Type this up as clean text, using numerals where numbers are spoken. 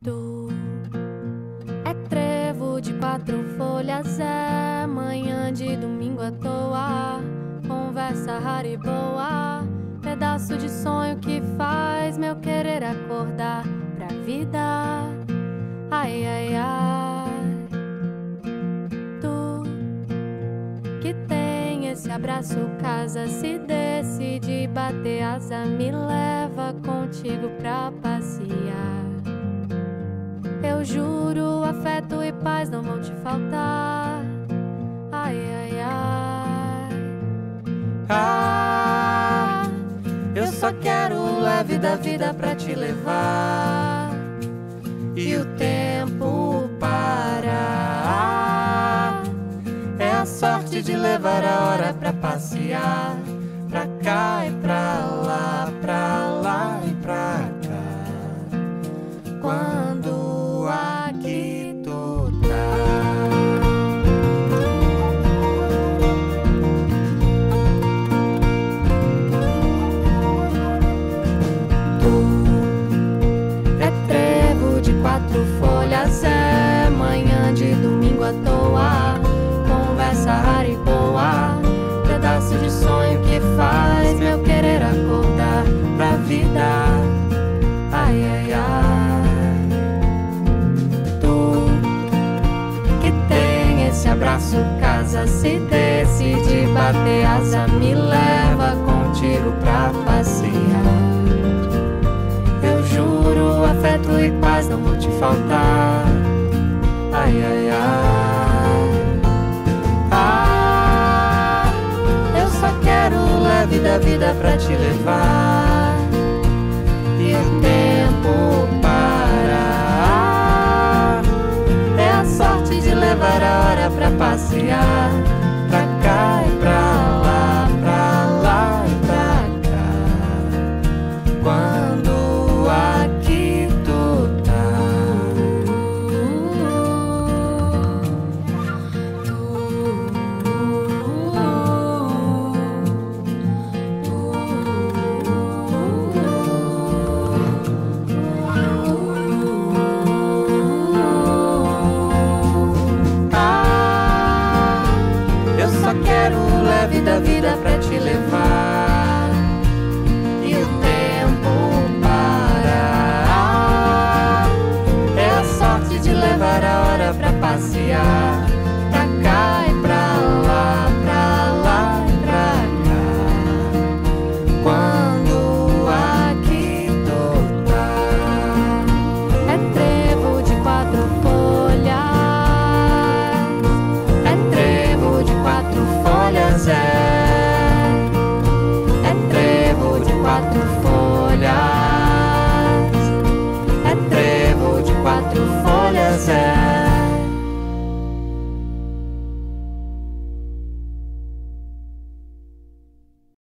Tu é trevo de 4 folhas, é manhã de domingo à toa, conversa rara e boa, pedaço de sonho que faz meu querer acordar pra vida. Ai, ai, ai. Tu que tem esse abraço, casa, se decide bater asa, me leva contigo pra passear. Eu juro, afeto e paz não vão te faltar. Ai, ai, ai. Ah, eu só quero o leve da vida pra te levar e o tempo parar. É a sorte de levar a hora pra passear, pra cá e pra lá e pra cá. Quando aqui tu tá. É trevo de 4 folhas, é manhã de domingo à toa, conversa rara e boa, pedaço de sonho que faz meu querer acordar pra vida. Ai, ai, ai. Tu que tem esse abraço, casa, se decide bater asa, me leva contigo pra passear. Eu juro, afeto e paz não vão te faltar. Ai, ai, ai. Ah, eu só quero o leve da vida pra te levar e o tempo parar. É a sorte de levar a hora pra passear,